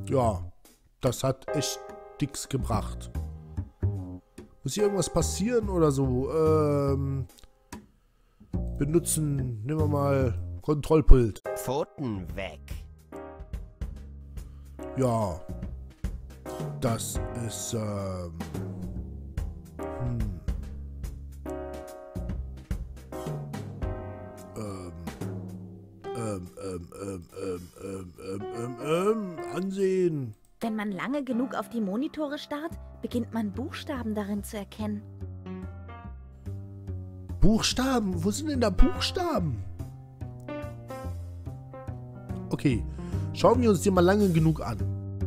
Ja, das hat echt nix gebracht. Muss hier irgendwas passieren oder so? Benutzen, nehmen wir mal Kontrollpult. Pfoten weg. Ja, das ist, ansehen. Wenn man lange genug auf die Monitore starrt, beginnt man Buchstaben darin zu erkennen. Buchstaben? Wo sind denn da Buchstaben? Okay, schauen wir uns die mal lange genug an.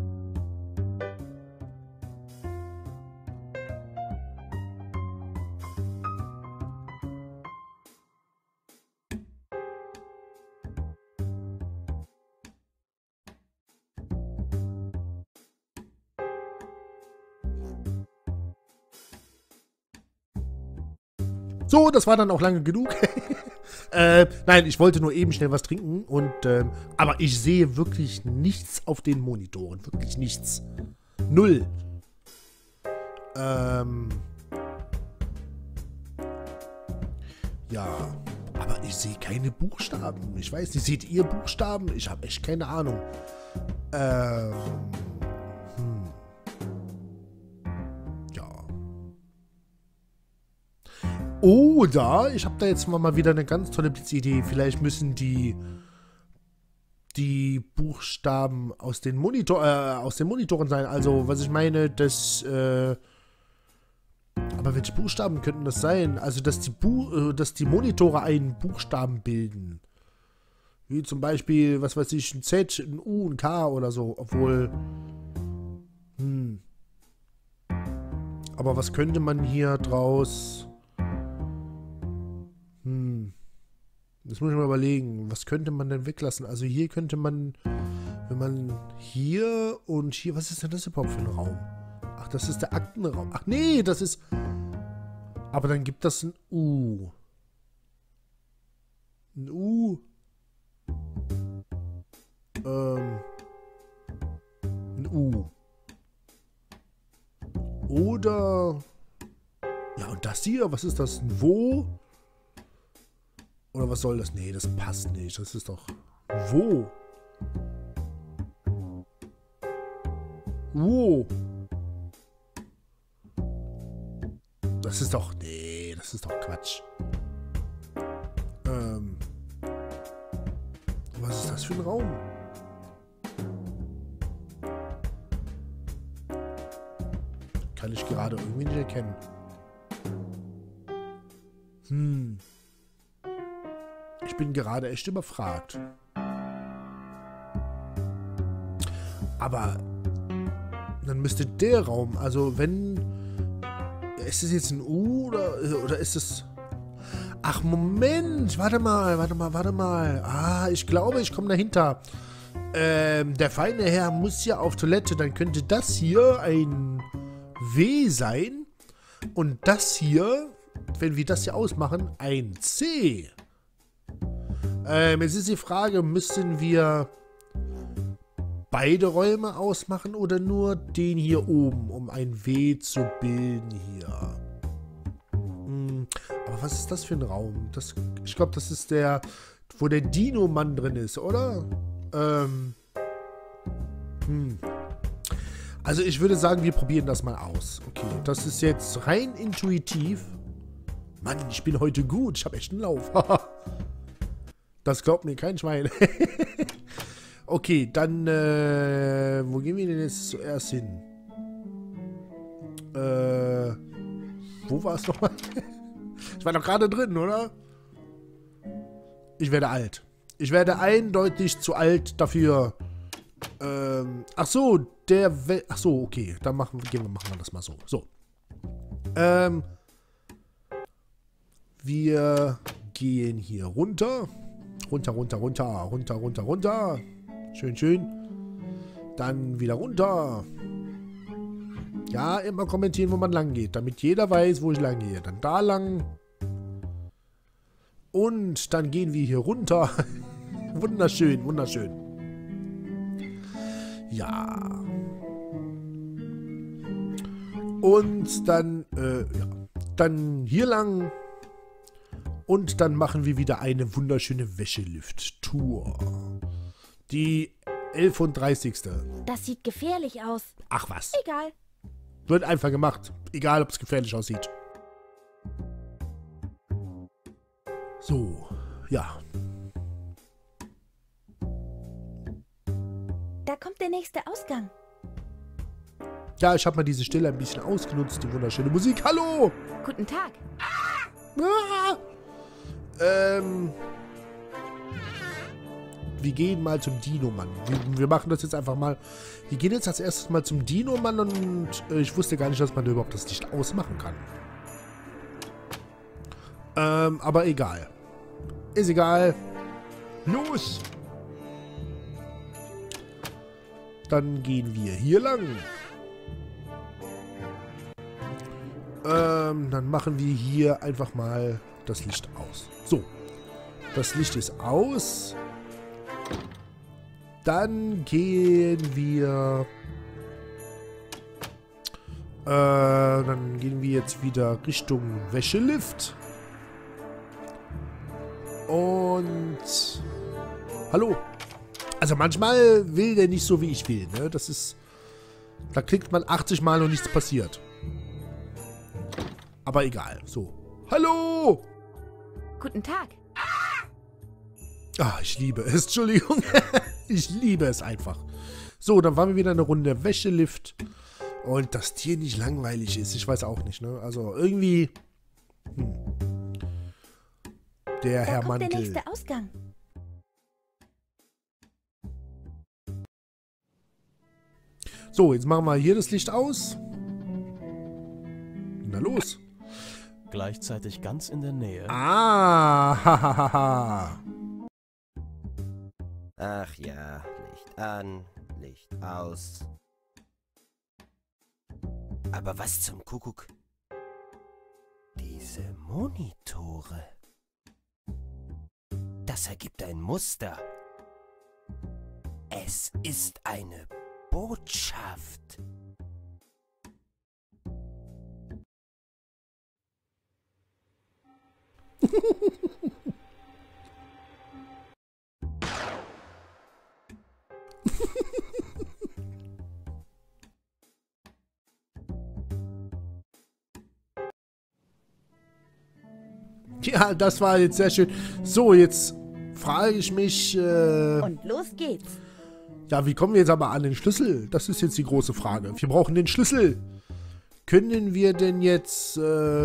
So, das war dann auch lange genug. Nein, ich wollte nur eben schnell was trinken. Und, aber ich sehe wirklich nichts auf den Monitoren. Wirklich nichts. Null. Ja, aber ich sehe keine Buchstaben. Ich weiß nicht, seht ihr Buchstaben? Ich habe echt keine Ahnung. Ja. Oder, ich habe da jetzt mal wieder eine ganz tolle Blitzidee. Vielleicht müssen die Buchstaben aus den Monitoren sein. Also, was ich meine, das, aber welche Buchstaben könnten das sein? Also, dass die Monitore einen Buchstaben bilden. Wie zum Beispiel, was weiß ich, ein Z, ein U, ein K oder so. Obwohl, aber was könnte man hier draus... Das muss ich mal überlegen. Was könnte man denn weglassen? Also hier könnte man, wenn man hier und hier, was ist denn das überhaupt für ein Raum? Ach, das ist der Aktenraum. Ach nee, das ist... Aber dann gibt das ein U. Ein U. Ein U. Oder... Ja, und das hier, was ist das? Ein Wo? Oder was soll das? Nee, das passt nicht. Das ist doch... Wo? Wo? Das ist doch... Nee, das ist doch Quatsch. Was ist das für ein Raum? Kann ich gerade irgendwie nicht erkennen. Ich bin gerade echt überfragt. Aber dann müsste der Raum, also wenn... Ist es jetzt ein U oder ist es... Ach, Moment, warte mal. Ah, ich glaube, ich komme dahinter. Der feine Herr muss ja auf Toilette, dann könnte das hier ein W sein. Und das hier, wenn wir das hier ausmachen, ein C. Jetzt ist die Frage, müssen wir beide Räume ausmachen oder nur den hier oben, um ein W zu bilden hier? Aber was ist das für ein Raum? Ich glaube, das ist der, wo der Dino-Mann drin ist, oder? Also ich würde sagen, wir probieren das mal aus. Okay, das ist jetzt rein intuitiv. Mann, ich bin heute gut. Ich habe echt einen Lauf. Das glaubt mir kein Schwein. Okay, dann, wo gehen wir denn jetzt zuerst hin? Wo war es nochmal? Ich war doch gerade drin, oder? Ich werde alt. Ich werde eindeutig zu alt dafür. Ach so, ach so, okay. Dann machen wir das mal so. So. Wir gehen hier runter. Runter. Schön. Dann wieder runter. Ja, immer kommentieren, wo man lang geht, damit jeder weiß, wo ich lang gehe. Dann da lang. Und dann gehen wir hier runter. Wunderschön. Ja. Und dann, ja. Dann hier lang. Und dann machen wir wieder eine wunderschöne Wäschelift-Tour. Die 11:30. Das sieht gefährlich aus. Ach was. Egal. Wird einfach gemacht. Egal, ob es gefährlich aussieht. So, ja. Da kommt der nächste Ausgang. Ja, ich habe mal diese Stille ein bisschen ausgenutzt. Die wunderschöne Musik. Hallo! Guten Tag. Ah! Wir gehen mal zum Dino-Mann. Wir machen das jetzt einfach mal. Wir gehen jetzt als erstes mal zum Dino-Mann und ich wusste gar nicht, dass man da überhaupt das Licht ausmachen kann. Aber egal. Ist egal. Los! Dann gehen wir hier lang. Dann machen wir hier einfach mal das Licht aus. So. Das Licht ist aus. Dann gehen wir... dann gehen wir jetzt wieder Richtung Wäschelift. Und... Hallo. Also manchmal will der nicht so, wie ich will, ne? Das ist... Da klickt man 80 Mal und nichts passiert. Aber egal. So. Hallo! Guten Tag. Ah, ich liebe es. Entschuldigung. Ich liebe es einfach. So, dann waren wir wieder eine Runde Wäschelift. Und dass Tier nicht langweilig ist, ich weiß auch nicht, ne? Also irgendwie... Der Herr kommt Mantel. Der nächste Ausgang. So, jetzt machen wir hier das Licht aus. Na los. Gleichzeitig ganz in der Nähe. Ah, hahaha. Ach ja, Licht an, Licht aus. Aber was zum Kuckuck? Diese Monitore. Das ergibt ein Muster. Es ist eine Botschaft. Ja, das war jetzt sehr schön. So, jetzt frage ich mich, Und los geht's. ja, wie kommen wir jetzt aber an den Schlüssel? Das ist jetzt die große Frage. Wir brauchen den Schlüssel. Können wir denn jetzt,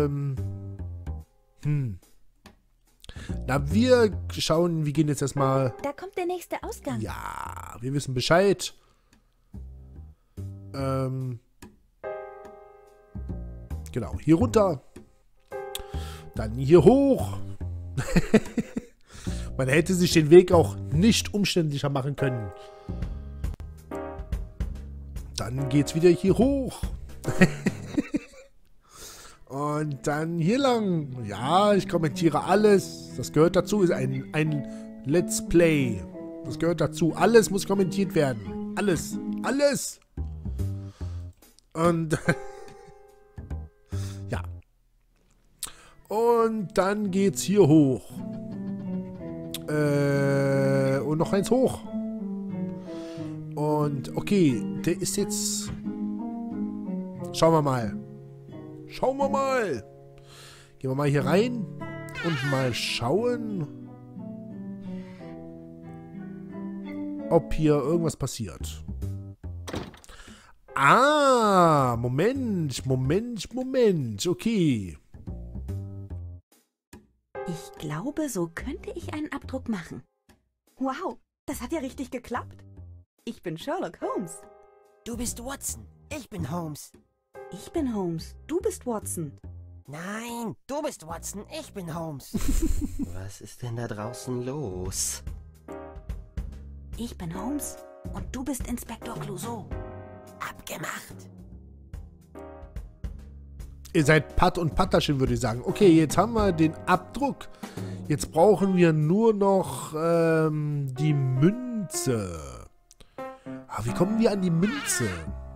Na, wir schauen, wir gehen jetzt erstmal... Da kommt der nächste Ausgang. Ja, wir wissen Bescheid. Genau, hier runter. Dann hier hoch. Man hätte sich den Weg auch nicht umständlicher machen können. Dann geht's wieder hier hoch. Und dann hier lang. Ja, ich kommentiere alles. Das gehört dazu. Ist ein Let's Play. Das gehört dazu. Alles muss kommentiert werden. Alles. Alles. Und ja. Und dann geht's hier hoch. Und noch eins hoch. Und okay, der ist jetzt... Schauen wir mal. Schauen wir mal. Gehen wir mal hier rein und mal schauen, ob hier irgendwas passiert. Ah, Moment. Okay. Ich glaube, so könnte ich einen Abdruck machen. Wow, das hat ja richtig geklappt. Ich bin Sherlock Holmes. Du bist Watson, ich bin Holmes. Ich bin Holmes. Du bist Watson. Nein, du bist Watson, ich bin Holmes. Was ist denn da draußen los? Ich bin Holmes und du bist Inspektor Clouseau. Abgemacht. Ihr seid Patt und Patterchen, würde ich sagen. Okay, jetzt haben wir den Abdruck. Jetzt brauchen wir nur noch die Münze. Wie kommen wir an die Münze?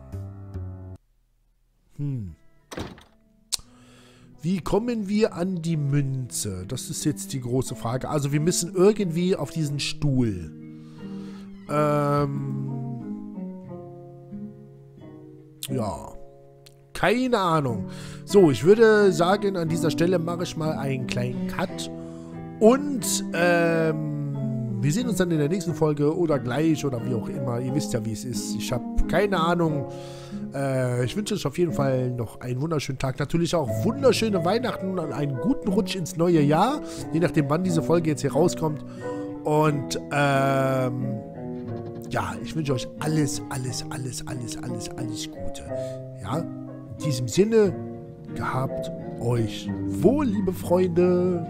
Wie kommen wir an die Münze? Das ist jetzt die große Frage. Also wir müssen irgendwie auf diesen Stuhl. Ja. Keine Ahnung. So, ich würde sagen, an dieser Stelle mache ich mal einen kleinen Cut. Und, wir sehen uns dann in der nächsten Folge oder gleich oder wie auch immer. Ihr wisst ja, wie es ist. Ich habe keine Ahnung. Ich wünsche euch auf jeden Fall noch einen wunderschönen Tag. Natürlich auch wunderschöne Weihnachten und einen guten Rutsch ins neue Jahr. Je nachdem, wann diese Folge jetzt hier rauskommt. Und, ja, ich wünsche euch alles Gute. Ja, in diesem Sinne, gehabt euch wohl, liebe Freunde.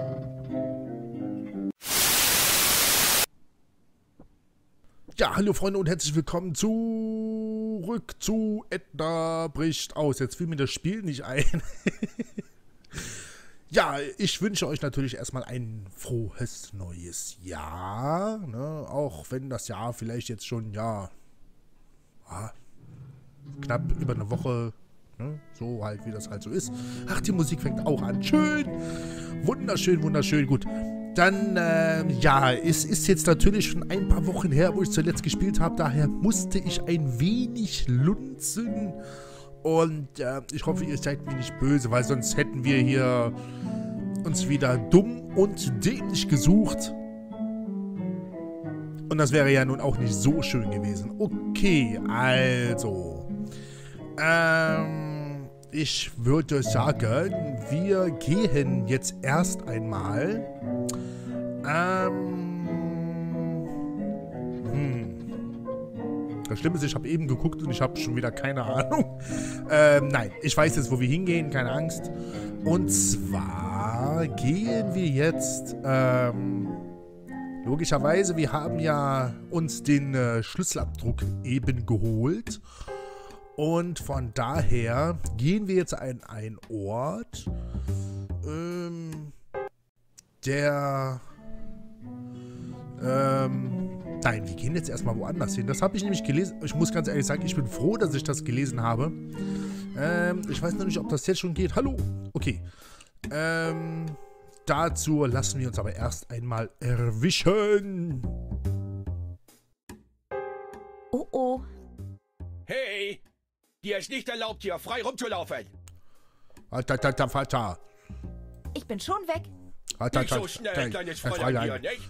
Ja, hallo Freunde und herzlich willkommen zurück zu Edna bricht aus. Jetzt fiel mir das Spiel nicht ein. Ja, ich wünsche euch natürlich erstmal ein frohes neues Jahr. Ne? Auch wenn das Jahr vielleicht jetzt schon, ja, knapp über eine Woche, ne? So halt, wie das halt so ist. Ach, die Musik fängt auch an. Schön. Wunderschön, wunderschön. Gut. Dann, ja, es ist jetzt natürlich schon ein paar Wochen her, wo ich zuletzt gespielt habe. Daher musste ich ein wenig lunzen. Und ich hoffe, ihr seid mir nicht böse, weil sonst hätten wir hier uns wieder dumm und dämlich gesucht. Und das wäre ja nun auch nicht so schön gewesen. Okay, also. Ich würde sagen, wir gehen jetzt erst einmal. Das Schlimme ist, ich habe eben geguckt und ich habe schon wieder keine Ahnung. Nein, ich weiß jetzt, wo wir hingehen, keine Angst. Und zwar gehen wir jetzt, logischerweise, wir haben ja uns den Schlüsselabdruck eben geholt. Und von daher gehen wir jetzt an einen Ort, nein, wir gehen jetzt erstmal woanders hin. Das habe ich nämlich gelesen. Ich muss ganz ehrlich sagen, ich bin froh, dass ich das gelesen habe. Ich weiß noch nicht, ob das jetzt schon geht. Hallo. Okay. Dazu lassen wir uns aber erst einmal erwischen. Oh oh. Hey! Dir ist nicht erlaubt, hier frei rumzulaufen. Vater. Ich bin schon weg. Nicht so schnell, kleines Fräulein hier, nicht?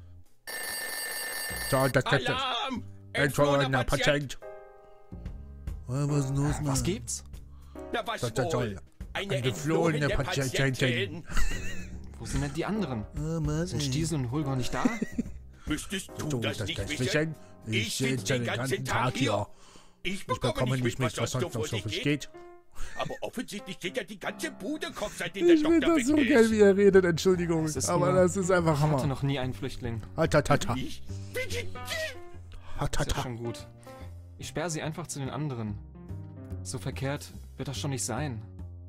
Alarm! Entflohener Patient! Was ist los, Mann? Was gibt's? Na was wohl? Eine entflohene entflohene Patientin. Wo sind denn die anderen? Sind Stiesel und Holger nicht da? Müsstest du das nicht wissen? Ich sitze den ganzen Tag hier. Ich bekomme nicht mit, was sonst noch so geht. Aber offensichtlich steht ja die ganze Bude Kopf, seitdem der Ich finde Doktor das so weg geil, ist. wie er redet, Entschuldigung. Aber das ist einfach Ich hatte Hammer. noch nie einen Flüchtling. Hatata. Ich? Ist ja schon gut. Ich sperre sie einfach zu den anderen. So verkehrt wird das schon nicht sein.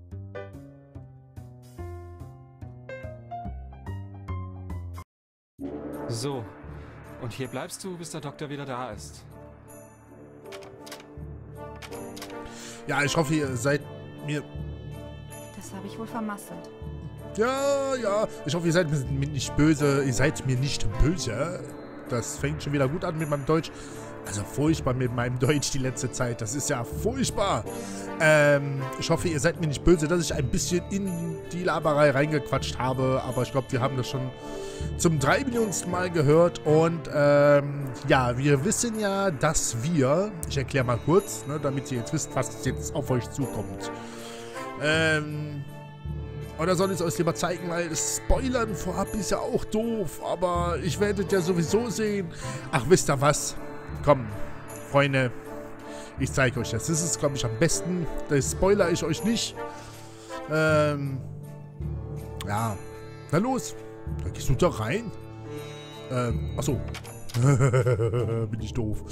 So. Und hier bleibst du, bis der Doktor wieder da ist. Ja, ich hoffe, ihr seid mir... Das habe ich wohl vermasselt. Ja. Ich hoffe, ihr seid mir nicht böse. Ihr seid mir nicht böse. Das fängt schon wieder gut an mit meinem Deutsch. Also furchtbar mit meinem Deutsch die letzte Zeit. Das ist ja furchtbar. Ich hoffe, ihr seid mir nicht böse, dass ich ein bisschen in die Laberei reingequatscht habe. Aber ich glaube, wir haben das schon zum 3 Millionensten Mal gehört. Und ja, wir wissen ja, dass wir... Ich erkläre mal kurz, ne, damit ihr jetzt wisst, was jetzt auf euch zukommt. Oder soll ich es euch lieber zeigen, weil das Spoilern vorab ist ja auch doof. Aber ich werde es ja sowieso sehen. Ach, wisst ihr was? Komm, Freunde, ich zeige euch das. Das ist, glaube ich, am besten. Das spoiler ich euch nicht. Ja, na los. Da gehst du da rein. Achso. Bin ich doof.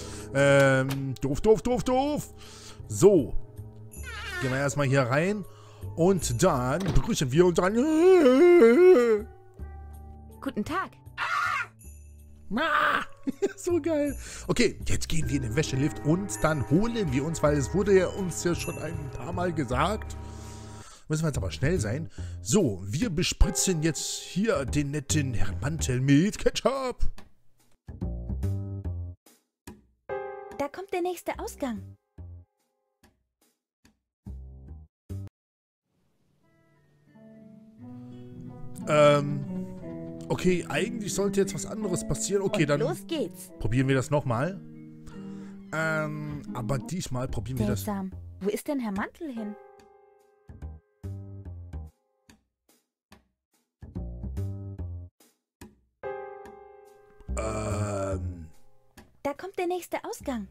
Doof. So. Gehen wir erstmal hier rein. Und dann begrüßen wir uns an. Guten Tag. So geil. Okay, jetzt gehen wir in den Wäschelift und dann holen wir uns, weil es wurde ja uns ja schon ein paar Mal gesagt. Müssen wir jetzt aber schnell sein. So, wir bespritzen jetzt hier den netten Herrn Mantel mit Ketchup. Da kommt der nächste Ausgang. Okay, eigentlich sollte jetzt was anderes passieren. Okay, und dann los geht's. probieren wir das nochmal. Aber diesmal probieren wir das. Seltsam. Wo ist denn Herr Mantel hin? Da kommt der nächste Ausgang.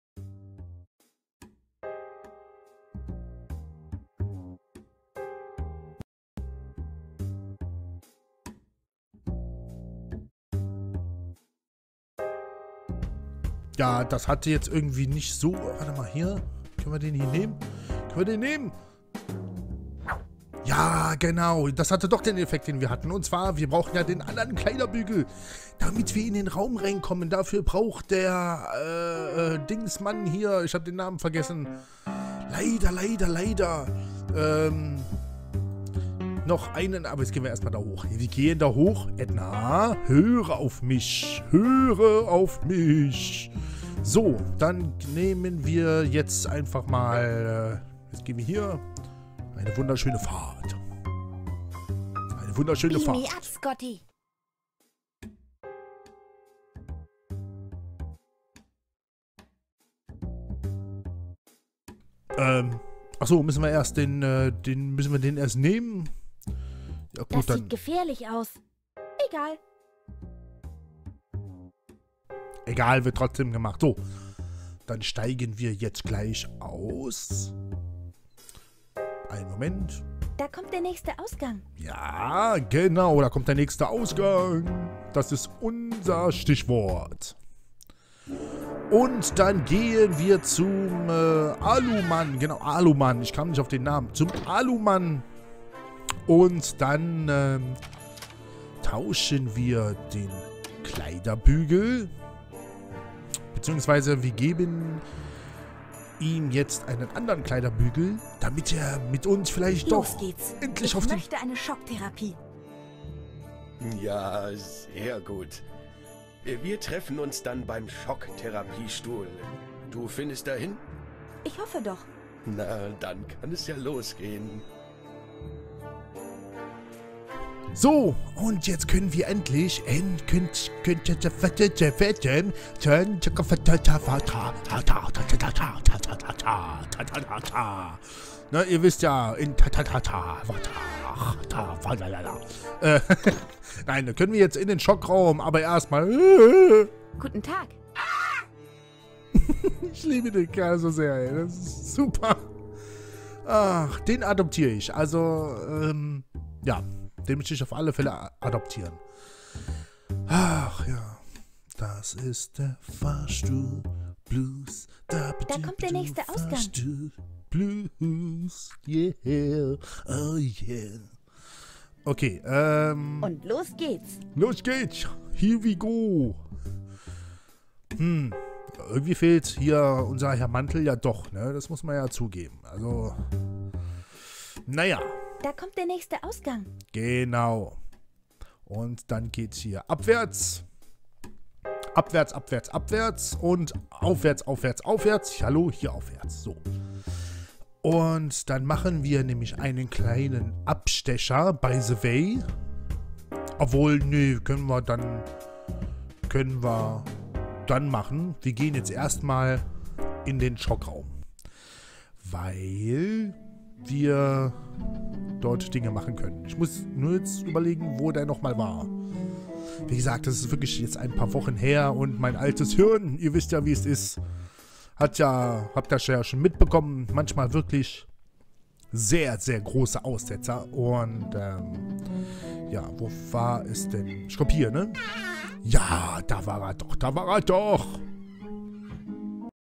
Ja, das hatte jetzt irgendwie nicht so... Warte mal, hier. Können wir den hier nehmen? Können wir den nehmen? Ja, genau. Das hatte doch den Effekt, den wir hatten. Und zwar, wir brauchen ja den anderen Kleiderbügel, damit wir in den Raum reinkommen. Dafür braucht der Dingsmann hier, ich habe den Namen vergessen. Leider. Noch einen, aber jetzt gehen wir erstmal da hoch. Wir gehen da hoch. Edna, höre auf mich. Höre auf mich. So, dann nehmen wir jetzt einfach mal... jetzt gehen wir hier... Eine wunderschöne Fahrt. Eine wunderschöne Beam me Fahrt. up, Scotty. Achso, müssen wir erst müssen wir den erst nehmen? Ja gut, Das dann... sieht gefährlich aus. Egal. Egal, wird trotzdem gemacht. So, dann steigen wir jetzt gleich aus. Einen Moment. Da kommt der nächste Ausgang. Ja, genau, da kommt der nächste Ausgang. Das ist unser Stichwort. Und dann gehen wir zum Alumann. Genau, Alumann. Ich kam nicht auf den Namen. Zum Alumann. Und dann tauschen wir den Kleiderbügel. Beziehungsweise wir geben ihm jetzt einen anderen Kleiderbügel, damit er mit uns vielleicht Los doch geht's. endlich Ich auf den... möchte eine Schocktherapie. Ja, sehr gut. Wir treffen uns dann beim Schocktherapiestuhl. Du findest dahin? Ich hoffe doch. Na, dann kann es ja losgehen. So, und jetzt können wir endlich na, ihr wisst ja, nein, da können wir jetzt in den Schockraum, aber erstmal... Guten Tag. Ich liebe den Kerl so sehr, ey. Das ist super. Ach, den adoptiere ich. Also, ja, den möchte ich auf alle Fälle adoptieren. Ach, ja. Das ist der Fahrstuhl Blues. Da kommt der nächste Ausgang. Fahrstuhl Blues. Yeah. Oh, yeah. Okay, Und los geht's. los geht's. Here we go. Irgendwie fehlt hier unser Herr Mantel ja doch, ne? Das muss man ja zugeben. Also, naja. Da kommt der nächste Ausgang. Genau. Und dann geht's hier abwärts. Abwärts, abwärts, abwärts. Und aufwärts, aufwärts, aufwärts. Hallo, hier aufwärts. So. Und dann machen wir nämlich einen kleinen Abstecher, by the way. Obwohl, nö, können wir dann machen. Wir gehen jetzt erstmal in den Schockraum. Weil wir dort Dinge machen können. Ich muss nur jetzt überlegen, wo der nochmal war. Wie gesagt, das ist wirklich jetzt ein paar Wochen her und mein altes Hirn, ihr wisst ja, wie es ist, habt das ja schon mitbekommen, manchmal wirklich sehr, sehr große Aussetzer. Und, ja, wo war es denn? Ich glaube hier, ne? Ja, da war er doch,